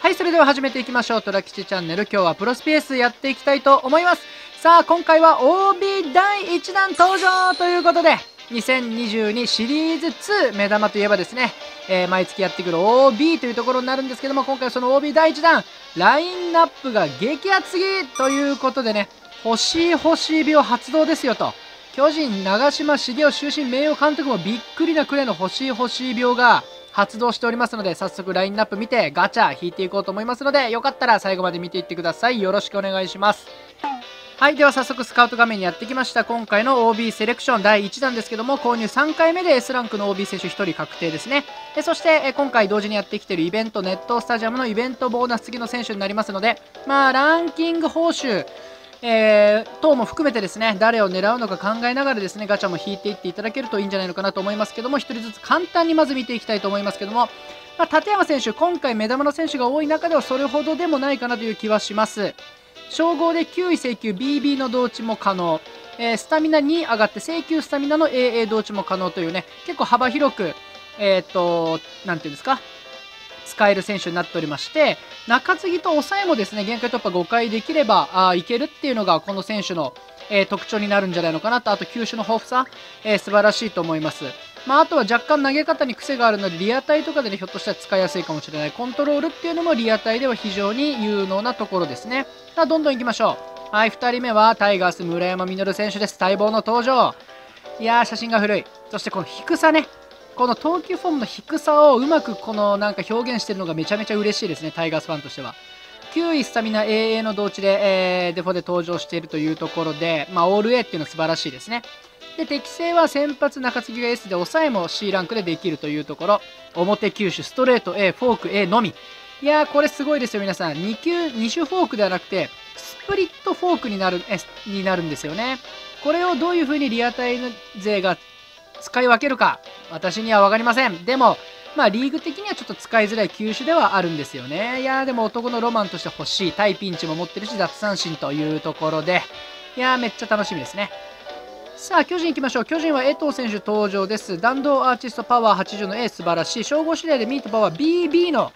はい、それでは始めていきましょう。トラキチチャンネル。今日はプロスピエースやっていきたいと思います。さあ、今回は OB 第1弾登場ということで、2022シリーズ2目玉といえばですね、毎月やってくる OB というところになるんですけども、今回はその OB 第1弾、ラインナップが激アツすぎということでね、欲しい病発動ですよと。巨人、長嶋茂雄終身名誉監督もびっくりなくらいの欲しい病が発動しておりますので、早速ラインナップ見てガチャ引いていこうと思いますので、よかったら最後まで見ていってください。よろしくお願いします。はい、では早速スカウト画面にやってきました。今回の OB セレクション第1弾ですけども、購入3回目で S ランクの OB 選手1人確定ですね。そして今回同時にやってきているイベント、ネットスタジアムのイベントボーナス付きの選手になりますので、ランキング報酬等も含めてですね、誰を狙うのか考えながらですね、ガチャも引いていっていただけるといいんじゃないのかなと思いますけども、1人ずつ簡単にまず見ていきたいと思いますけども、立山選手、今回目玉の選手が多い中ではそれほどでもないかなという気はします。称号で9位請求 BB の同値も可能、スタミナ2上がって請求スタミナの AA 同値も可能というね、結構幅広く、なんていうんですか、使える選手になっておりまして、中継ぎと抑えもですね、限界突破5回できればいけるっていうのがこの選手の、特徴になるんじゃないのかなと。あと球種の豊富さ、素晴らしいと思います。あとは若干投げ方に癖があるので、リアタイとかで、ね、ひょっとしたら使いやすいかもしれない。コントロールっていうのもリアタイでは非常に有能なところですね。どんどんいきましょう。はい、2人目はタイガース村山実選手です。待望の登場。いやー、写真が古い。そしてこの低さね。この投球フォームの低さをうまくこのなんか表現してるのがめちゃめちゃ嬉しいですね、タイガースファンとしては。9位スタミナ AA の同値で、デフォで登場しているというところで、オール A っていうのは素晴らしいですね。で、適性は先発中継ぎが S で抑えも C ランクでできるというところ。表球種、ストレート A、フォーク A のみ。いやー、これすごいですよ、皆さん。2種フォークではなくて、スプリットフォークになるんですよね。これをどういう風にリアタイ勢が使い分けるか、私には分かりません。でも、リーグ的にはちょっと使いづらい球種ではあるんですよね。いやー、でも男のロマンとして欲しい。対ピンチも持ってるし、奪三振というところで、いやー、めっちゃ楽しみですね。さあ、巨人行きましょう。巨人は江藤選手登場です。弾道アーティストパワー80の A 素晴らしい。称号次第でミートパワー BB の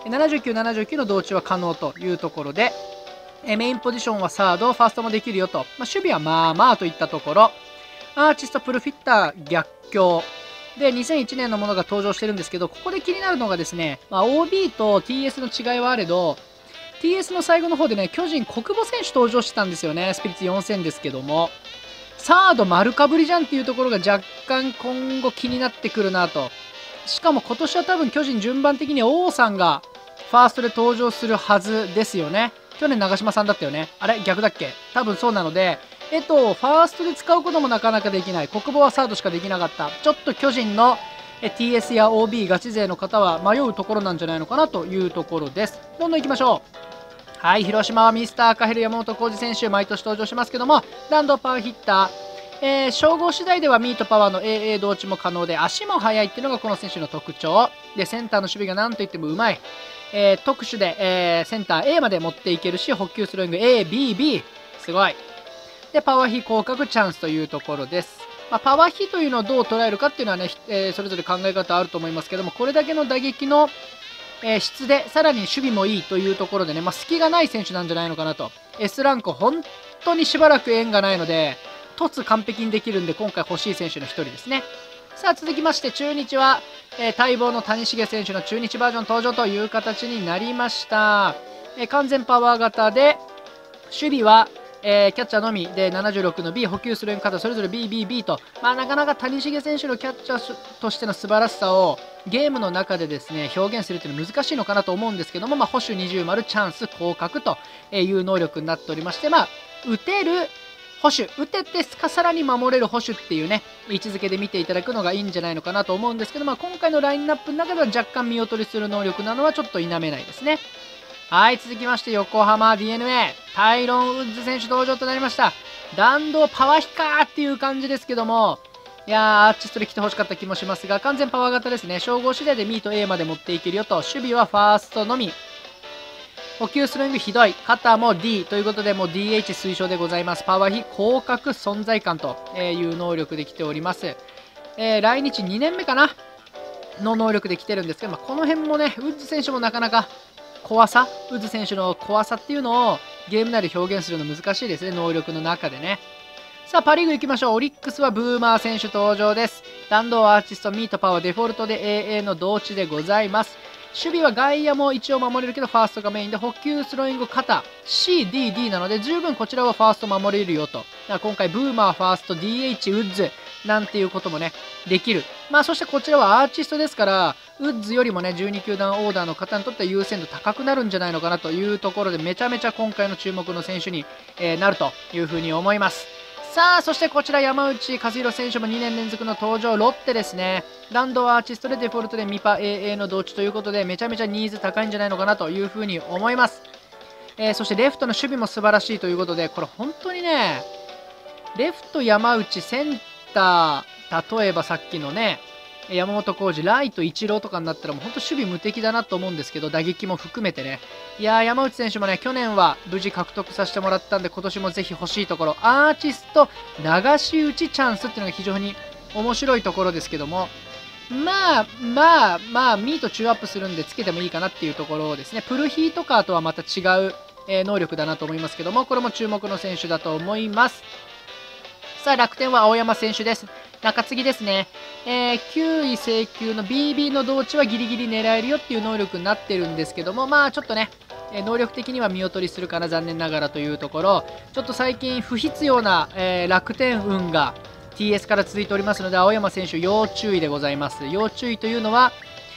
79、79の同値は可能というところで、メインポジションはサード、ファーストもできるよと。守備はまあまあといったところ。アーティストプルフィッター逆境で2001年のものが登場してるんですけど、ここで気になるのがですね、OB と TS の違いはあれど、 TS の最後の方でね、巨人国母選手登場してたんですよね。スピリッツ4000ですけども、サード丸かぶりじゃんっていうところが若干今後気になってくるなと。しかも今年は多分巨人順番的に王さんがファーストで登場するはずですよね。去年長嶋さんだったよね。あれ逆だっけ。多分そうなので、ファーストで使うこともなかなかできない。国母はサードしかできなかった。ちょっと巨人の TS や OB ガチ勢の方は迷うところなんじゃないのかなというところです。どんどん行きましょう。はい、広島はミスター赤ヘル山本浩二選手、毎年登場しますけども、弾道パワーヒッター、称号次第ではミートパワーの AA 同値も可能で、足も速いっていうのがこの選手の特徴で、センターの守備が何といってもうまい。特殊で、センター A まで持っていけるし、補給スローイング ABB すごい。で、パワー比降格チャンスというところです。パワー比というのをどう捉えるかっていうのはね、それぞれ考え方あると思いますけども、これだけの打撃の質で、さらに守備もいいというところでね、隙がない選手なんじゃないのかなと。S ランク、本当にしばらく縁がないので、突完璧にできるんで、今回欲しい選手の一人ですね。さあ、続きまして、中日は、待望の谷繁選手の中日バージョン登場という形になりました。完全パワー型で、守備は、キャッチャーのみで76の B、補給する方それぞれ BBB と、なかなか谷繁選手のキャッチャーとしての素晴らしさをゲームの中でですね表現するというのは難しいのかなと思うんですけども、保守20丸チャンス降格という能力になっておりまして、打てる保守、打ててさらに守れる保守っていうね位置づけで見ていただくのがいいんじゃないのかなと思うんですけど、今回のラインナップの中では若干見劣りする能力なのはちょっと否めないですね。はい、続きまして横浜 DNA タイロン・ウッズ選手登場となりました。弾道パワーヒカーっていう感じですけども、いやー、アーチストで来てほしかった気もしますが、完全パワー型ですね。称号次第でミート A まで持っていけるよと。守備はファーストのみ。補給スローイングひどい。肩も D ということで、もう DH 推奨でございます。パワー比広角存在感という能力で来ております。来日2年目かなの能力で来てるんですけど、この辺もね、ウッズ選手もなかなか怖さ、ウッズ選手の怖さっていうのをゲーム内で表現するの難しいですね、能力の中でね。さあ、パ・リーグ行きましょう。オリックスはブーマー選手登場です。弾道、アーティスト、ミート、パワー、デフォルトで AA の同値でございます。守備は外野も一応守れるけど、ファーストがメインで、補給、スローイング、肩、C、D、D なので、十分こちらはファースト守れるよと。だから今回、ブーマー、ファースト、DH、ウッズ、なんていうこともね、できる。まあ、そしてこちらはアーティストですから、ウッズよりもね、12球団オーダーの方にとっては優先度高くなるんじゃないのかなというところで、めちゃめちゃ今回の注目の選手に、なるというふうに思います。さあ、そしてこちら山内和弘選手も2年連続の登場、ロッテですね。弾道アーティストでデフォルトでミパ AA の同値ということで、めちゃめちゃニーズ高いんじゃないのかなというふうに思います。そしてレフトの守備も素晴らしいということで、これ本当にね、レフト山内、センター、例えばさっきのね、山本浩二、ライト、イチローとかになったらもう本当守備無敵だなと思うんですけど、打撃も含めてね。いやー、山内選手もね、去年は無事獲得させてもらったんで、今年もぜひ欲しいところ、アーティスト、流し打ちチャンスっていうのが非常に面白いところですけども、まあ、ミートチューアップするんでつけてもいいかなっていうところですね。プルヒーとかとはまた違う、能力だなと思いますけども、これも注目の選手だと思います。さあ、楽天は青山選手です。中継ぎですね。9位請求の BB の同値はギリギリ狙えるよっていう能力になってるんですけども、まあちょっとね、能力的には見劣りするかな、残念ながらというところ、ちょっと最近不必要な、楽天運が TS から続いておりますので、青山選手要注意でございます。要注意というのは、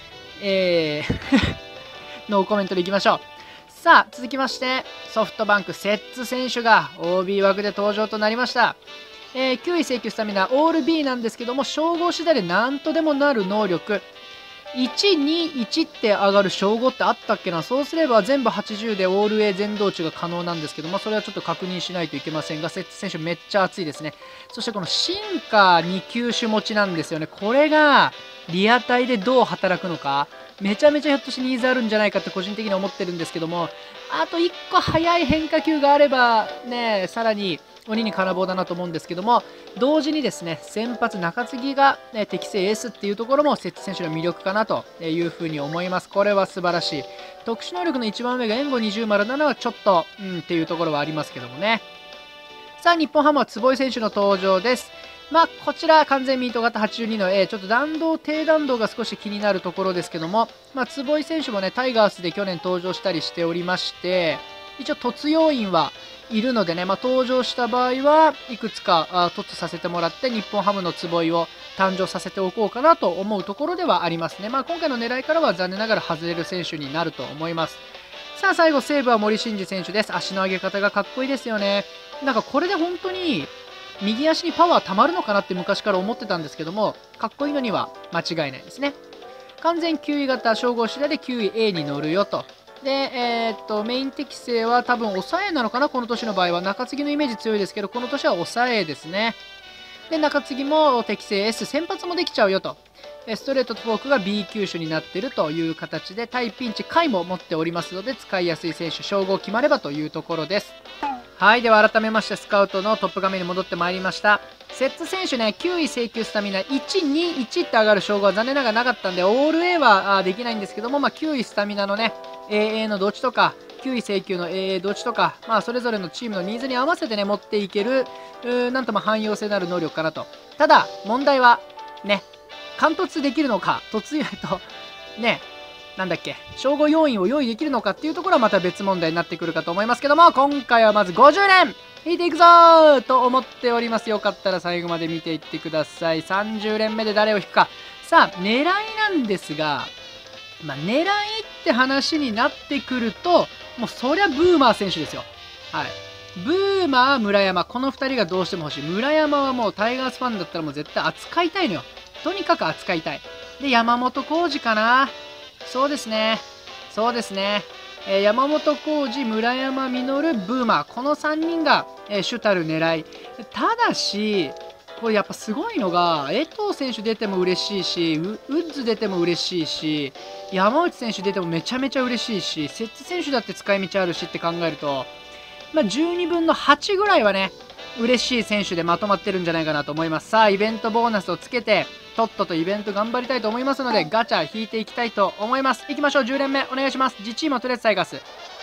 ノーコメントでいきましょう。さあ、続きまして、ソフトバンク、摂津選手が OB 枠で登場となりました。9位請求スタミナ、オール B なんですけども、称号次第で何とでもなる能力。1、2、1って上がる称号ってあったっけな。そうすれば全部80でオール A 全同値が可能なんですけども、それはちょっと確認しないといけませんが、摂津選手めっちゃ熱いですね。そしてこのシンカー2球種持ちなんですよね。これがリアタイでどう働くのか。めちゃめちゃひょっとしてニーズあるんじゃないかって個人的には思ってるんですけども、あと1個速い変化球があればね、さらに鬼に金棒だなと思うんですけども、同時にですね、先発中継ぎが、適正エースっていうところも摂津選手の魅力かなというふうに思います。これは素晴らしい。特殊能力の一番上が援護2007はちょっと、っていうところはありますけどもね。さあ、日本ハムは坪井選手の登場です。まあ、こちら完全ミート型82の A、ちょっと弾道、低弾道が少し気になるところですけども、まあ、坪井選手もね、タイガースで去年登場したりしておりまして、一応突要員はいるのでね、まあ、登場した場合はいくつか突させてもらって日本ハムの坪井を誕生させておこうかなと思うところではありますね。まあ、今回の狙いからは残念ながら外れる選手になると思います。さあ、最後西武は森進次選手です。足の上げ方がかっこいいですよね。なんかこれで本当に右足にパワー溜まるのかなって昔から思ってたんですけども、かっこいいのには間違いないですね。完全9位型、称号次第で9位 A に乗るよと。で、メイン適性は多分抑えなのかな、この年の場合は。中継ぎのイメージ強いですけど、この年は抑えですね。で、中継ぎも適正 S、先発もできちゃうよと。ストレートとフォークが B 球種になっているという形で、対ピンチ、回も持っておりますので、使いやすい選手、称号決まればというところです。はい、では改めまして、スカウトのトップ画面に戻ってまいりました。摂津選手ね、9位請求スタミナ、1、2、1って上がる称号は残念ながらなかったんで、オール A はできないんですけども、まあ、9位スタミナのね、AA の同値とか、9位請求の AA 同値とか、まあ、それぞれのチームのニーズに合わせてね、持っていける、なんとも汎用性のある能力かなと。ただ、問題は、ね、貫突できるのか、ね、なんだっけ、称号要員を用意できるのかっていうところはまた別問題になってくるかと思いますけども、今回はまず50連引いていくぞーと思っております。よかったら最後まで見ていってください。30連目で誰を引くか。さあ、狙いなんですが、まあ、狙いって話になってくると、もうそりゃブーマー選手ですよ。はい。ブーマー、村山、この2人がどうしても欲しい。村山はもうタイガースファンだったらもう絶対扱いたいのよ。とにかく扱いたい。で、山本浩二かな。そうですね。そうですね。山本浩二、村山実、ブーマー。この3人が、主たる狙い。ただし、これやっぱすごいのが、江藤選手出ても嬉しいし、ウッズ出ても嬉しいし、山内選手出てもめちゃめちゃ嬉しいし、摂津選手だって使い道あるしって考えると、まあ、12分の8ぐらいはね、 嬉しい選手でまとまってるんじゃないかなと思います。さあ、イベントボーナスをつけて、とっととイベント頑張りたいと思いますので、ガチャ引いていきたいと思います。いきましょう、10連目お願いします。自チームをとりあえずタイガース。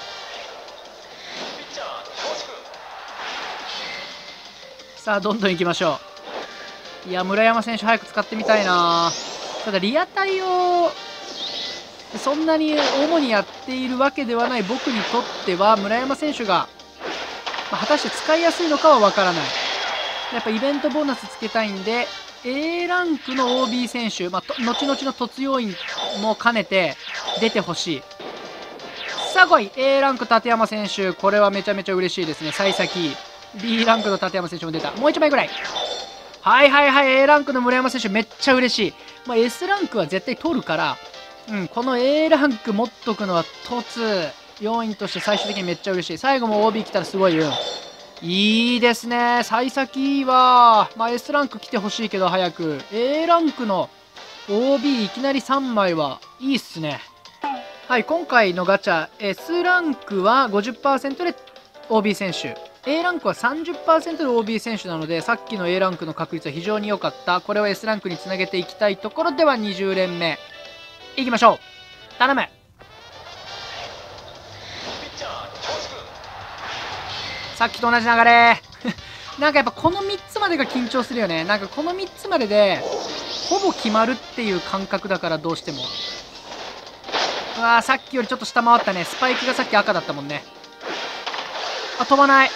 さあ、どんどんいきましょう。いや、村山選手早く使ってみたいな。ただ、リアタイをそんなに主にやっているわけではない僕にとっては、村山選手が、果たして使いやすいのかはわからない。やっぱイベントボーナスつけたいんで、A ランクの OB 選手、後々の突要員も兼ねて出てほしい。さあ来い A ランク立山選手、これはめちゃめちゃ嬉しいですね。幸先 B ランクの立山選手も出た。もう1枚ぐらい。はいはいはい、 A ランクの村山選手めっちゃ嬉しい。S ランクは絶対取るから、この A ランク持っとくのは突要員として最終的にめっちゃ嬉しい。最後も OB 来たらすごいいいですね。幸先いいわ。S ランク来てほしいけど早く。A ランクの OB いきなり3枚はいいっすね。はい、今回のガチャ S ランクは 50% で OB 選手、 A ランクは 30% で OB 選手なので、さっきの A ランクの確率は非常に良かった。これを S ランクにつなげていきたいところでは、20連目いきましょう。頼む。さっきと同じ流れなんかやっぱこの3つまでが緊張するよね。なんかこの3つまででほぼ決まるっていう感覚だから、どうしても。うわー、さっきよりちょっと下回ったね。スパイクがさっき赤だったもんね。飛ばない。い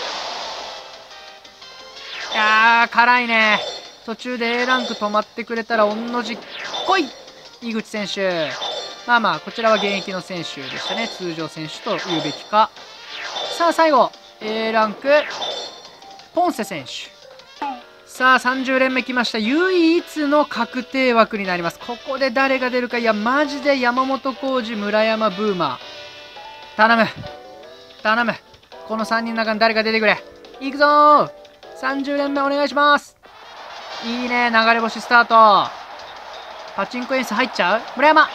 やー、辛いね。途中で A ランク止まってくれたら御の字来い井口選手。こちらは現役の選手でしたね。通常選手と言うべきか。さあ最後 A ランクポンセ選手。さあ30連目きました。唯一の確定枠になります。ここで誰が出るか。いやマジで山本浩二、村山ブーマー、頼む頼む。この3人の中に誰か出てくれ。いくぞー。30連目お願いします。いいね、流れ星スタート。パチンコ演出入っちゃう村山。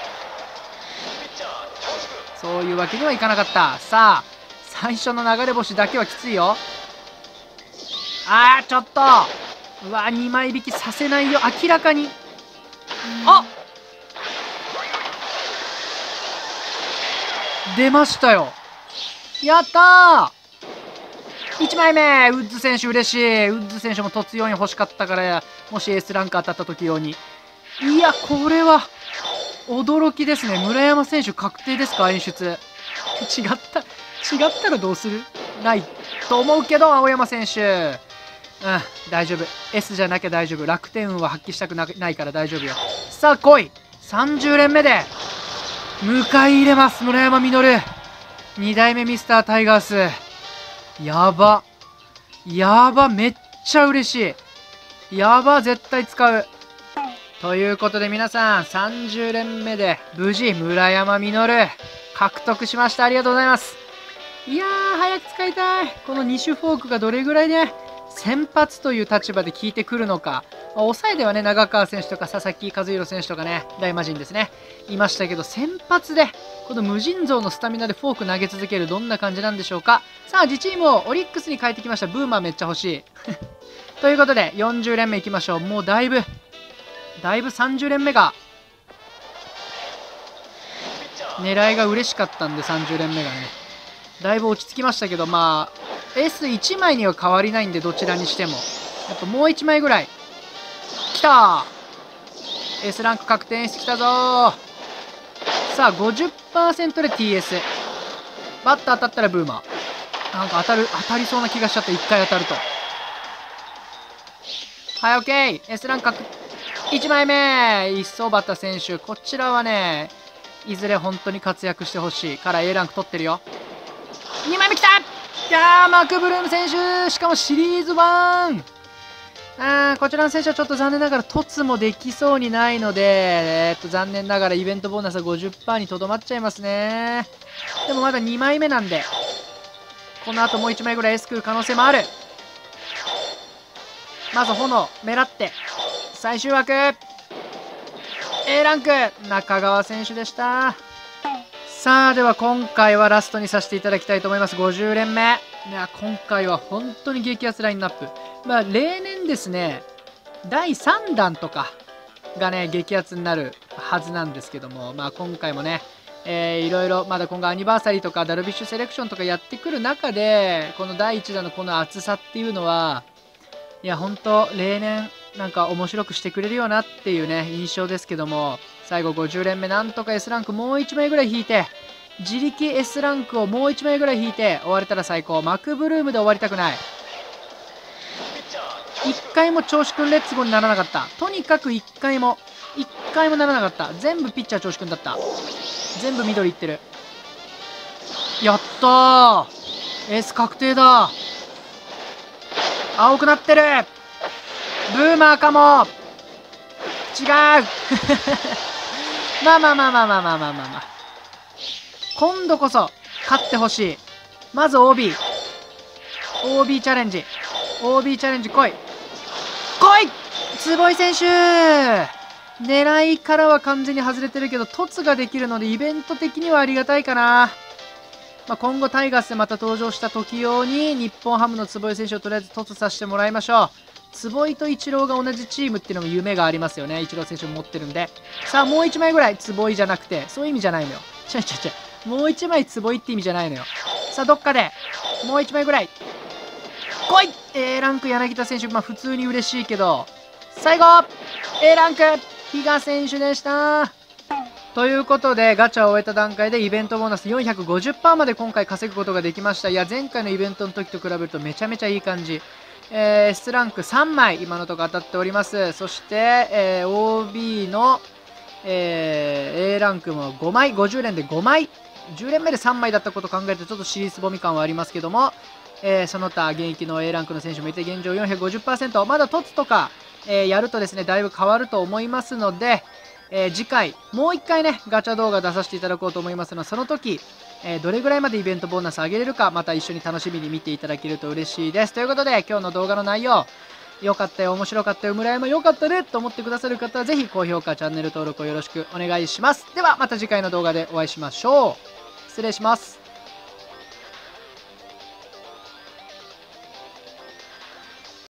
そういうわけにはいかなかった。さあ最初の流れ星だけはきついよ。ちょっとうわ、2枚引きさせないよ。明らかに出ましたよ。やったー。1枚目ウッズ選手嬉しい。ウッズ選手も突要員欲しかったから、もし S ランク当たった時用に。いやこれは驚きですね。村山選手確定ですか。演出違ったらどうする。ないと思うけど、青山選手大丈夫。 S じゃなきゃ大丈夫。楽天運は発揮したくないから大丈夫よ。さあ来い。30連目で迎え入れます。村山実、2代目ミスタータイガース。やばめっちゃ嬉しい。やば、絶対使う。ということで皆さん30連目で無事村山実獲得しました。ありがとうございます。いやー早く使いたい。この2種フォークがどれぐらいね先発という立場で効いてくるのか。抑えではね長川選手とか佐々木和弘選手とかね大魔神ですねいましたけど、先発でこの無尽蔵のスタミナでフォーク投げ続ける、どんな感じなんでしょうか。さあ自チームをオリックスに変えてきました。ブーマーめっちゃ欲しいということで40連目いきましょう。もうだいぶ30連目が狙いが嬉しかったんで、30連目がねだいぶ落ち着きましたけど、S1 枚には変わりないんで、どちらにしてもやっぱもう1枚ぐらいきたー。 S ランク確定演出きたぞー。さあ 50% で TS バット当たったらブーマー。なんか当たりそうな気がしちゃった。1回当たると。はい OK。 S ランク確1枚目磯端選手。こちらはねいずれ本当に活躍してほしいから A ランク取ってるよ。2枚目きた。いやーマクブルーム選手、しかもシリーズ1。こちらの選手はちょっと残念ながら凸もできそうにないので、残念ながらイベントボーナスは 50% にとどまっちゃいますね。でもまだ2枚目なんで、この後もう1枚ぐらい S 来る可能性もある。まず炎狙って最終枠 A ランク中川選手でした。ささあ、では今回はラストにさせていただきたいと思います。50連目。いや、今回は本当に激アツラインナップ。まあ、例年ですね、第3弾とかがね、激アツになるはずなんですけども、まあ今回もね、いろいろまだ今後アニバーサリーとかダルビッシュセレクションとかやってくる中で、この第1弾のこの熱さっていうのは、いや、本当例年なんか面白くしてくれるよなっていうね、印象ですけども、最後50連目なんとか S ランクもう1枚ぐらい引いて、自力 S ランクをもう1枚ぐらい引いて終われたら最高。マクブルームで終わりたくない。1回も調子くんレッツゴーにならなかった。とにかく1回もならなかった。全部ピッチャー調子くんだった。全部緑いってる。やったー、エース確定だ。青くなってる。ブーマーかも。違うまあまあまあまあまあまあまあまあまあ、今度こそ勝ってほしい。まず OB チャレンジ。OB チャレンジ来い坪井選手。狙いからは完全に外れてるけど凸ができるのでイベント的にはありがたいかな。まあ、今後タイガースでまた登場した時用に日本ハムの坪井選手をとりあえず凸させてもらいましょう。坪井とイチローが同じチームっていうのも夢がありますよね。イチロー選手も持ってるんで。さあもう1枚ぐらい。坪井じゃなくてそういう意味じゃないのよ。もう1枚坪井って意味じゃないのよ。さあどっかでもう1枚ぐらい来い。A ランク柳田選手、まあ普通に嬉しいけど、最後 A ランク比嘉選手でした。ということでガチャを終えた段階でイベントボーナス 450% まで今回稼ぐことができました。いや前回のイベントの時と比べるとめちゃめちゃいい感じ。S ランク3枚今のところ当たっております。そして、OB の、A ランクも5枚、50連で5枚、10連目で3枚だったことを考えるとちょっと尻すぼみ感はありますけども、その他現役の A ランクの選手もいて現状 450%、 まだ凸とか、やるとですねだいぶ変わると思いますので、次回もう1回ねガチャ動画出させていただこうと思いますので、その時どれぐらいまでイベントボーナス上げれるかまた一緒に楽しみに見ていただけると嬉しいです。ということで今日の動画の内容良かったよ、面白かったよ、村山良かったねと思ってくださる方はぜひ高評価チャンネル登録をよろしくお願いします。ではまた次回の動画でお会いしましょう。失礼します。